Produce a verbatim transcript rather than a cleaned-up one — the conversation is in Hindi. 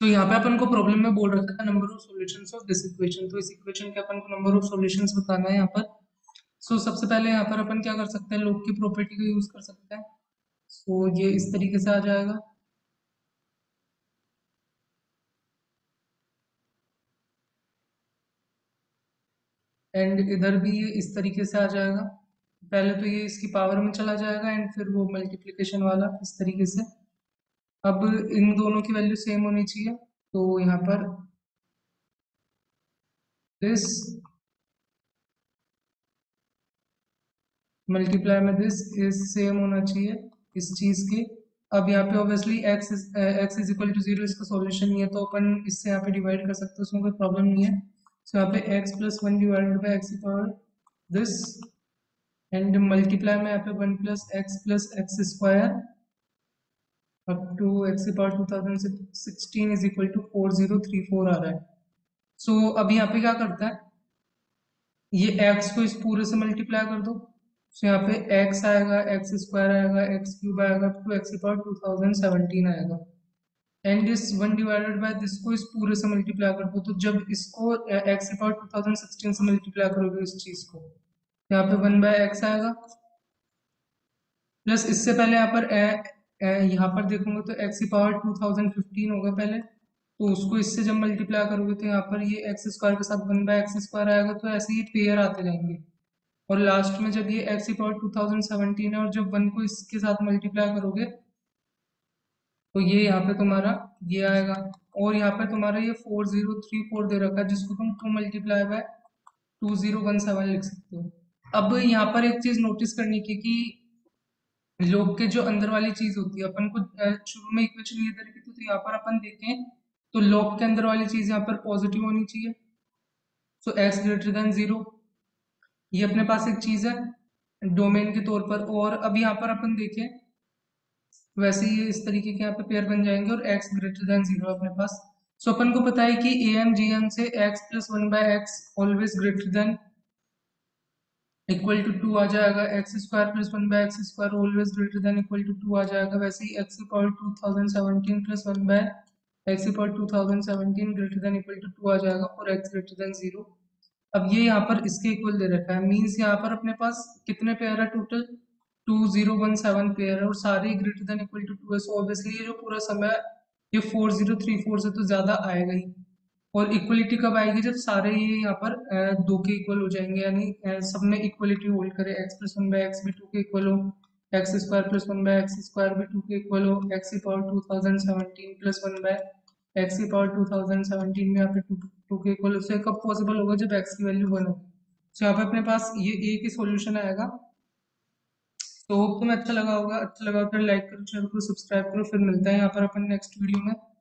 तो यहाँ पे अपन को प्रॉब्लम में बोल रखा था number of solutions of this equation. तो इस इक्वेशन के अपन को नंबर ऑफ सॉल्यूशंस बताना है यहाँ पर। सो so, सबसे पहले यहाँ पर अपन क्या कर सकते हैं, लॉग की प्रॉपर्टी का यूज कर सकते हैं। सो so, ये इस तरीके से आ जाएगा। एंड इधर भी ये इस तरीके से आ जाएगा। पहले तो ये इसकी पावर में चला जाएगा एंड फिर वो मल्टीप्लिकेशन वाला इस तरीके से। अब इन दोनों की वैल्यू सेम होनी चाहिए, तो यहाँ पर दिस मल्टीप्लाई में दिस इज सेम होना चाहिए इस चीज के। अब यहाँ पे obviously x is x is equal to zero इसका सॉल्यूशन नहीं है, तो अपन इससे यहाँ पे डिवाइड कर सकते हैं, उसमें कोई प्रॉब्लम नहीं है। सो यहाँ पे x plus one divided by x power this and multiply में यहाँ पे one plus x plus x square up to x power two thousand sixteen is equal to four zero three four आ रहा है। सो so, अब यहाँ पे क्या करता है, ये x को इस पूरे से मल्टीप्लाई कर दो। तो यहाँ पे x आएगा, एक्स स्क्वायर आएगा, एक्स क्यूब आएगा to x power two thousand seventeen आएगा। एंड इस वन डिवाइडेड बाय दिस को इस पूरे से मल्टीप्लाई कर दो। तो जब इसको x power two thousand sixteen से मल्टीप्लाई करोगे इस चीज को, यहाँ पे वन बाय एक्स आएगा प्लस इससे पहले यहाँ पर ए, ए, यहाँ पर देखोगे तो एक्स की पावर टू थाउजेंड फिफ्टीन होगा पहले, तो उसको इससे जब मल्टीप्लाई करोगे तो यहाँ पर ये एक्स स्क्वायर के साथ वन बाय एक्स स्क्वायर आएगा, तो ऐसे ही पेयर आते जाएंगे। और लास्ट में जब ये एक्स की पावर टू थाउजेंड सेवेंटीन है और जब वन को इसके साथ मल्टीप्लाई करोगे तो ये यहाँ पे तुम्हारा ये आएगा। और यहाँ पे तुम्हारा ये फोर जीरो थ्री फोर दे रखा है, जिसको तुम two multiply by two zero one seven लिख सकते हो। अब यहाँ पर एक चीज नोटिस करने की कि लोग के जो अंदर वाली चीज होती है, अपन को अ, शुरू में इक्वेशन ये दे रखी थी, तो यहाँ पर अपन देखें तो लॉग के अंदर वाली चीज यहाँ पर पॉजिटिव होनी चाहिए। So x greater than zero, ये अपने पास एक चीज है डोमेन के तौर पर। और अब यहाँ पर अपन देखें वैसे ही इस तरीके के यहाँ पे पेयर बन जाएंगे और x ग्रेटर देन जीरो अपने पास। सो अपन को पता है कि ए एम जी एम से x plus one by x always greater than equal to two आ जाएगा, x square plus one by x square always greater than equal to two आ जाएगा। वैसे ही x power two thousand seventeen plus one by x power two thousand seventeen greater than equal to two आ जाएगा और x ग्रेटर देन जीरो। अब ये यहाँ पर इसके इक्वल दे रखा है, मीन्स यहाँ पर अपने पास कितने पेयर है total, two zero one seven pair है और सारे greater than equal to two है। सो ऑब्वियसली ये जो पूरा समय है ये फोर जीरो थ्री फोर से तो ज्यादा आएगा ही। और इक्वलिटी कब आएगी, जब सारे ये यहाँ पर अ, दो के इक्वल हो जाएंगे, यानी अ, सब में इक्वलिटी होल्ड करे, x plus one by x भी टू के इक्वल हो, x square plus one by x square भी टू के इक्वल हो, एक्स की power two thousand seventeen plus one by x की पावर टू थाउजेंड सेवेंटीन में यहाँ पे टू टू के इक्वल। उससे कब पॉसिबल होगा, जब एक्स की वैल्यू वन होगी। तो यहाँ पे अपने पास ये एक ही सॉल्यूशन आएगा। तो होप तुम्हें अच्छा लगा होगा, अच्छा लगा तो लाइक करो, शेयर करो, सब्सक्राइब करो। फिर मिलते हैं यहाँ पर अपन नेक्स्ट वीडियो में।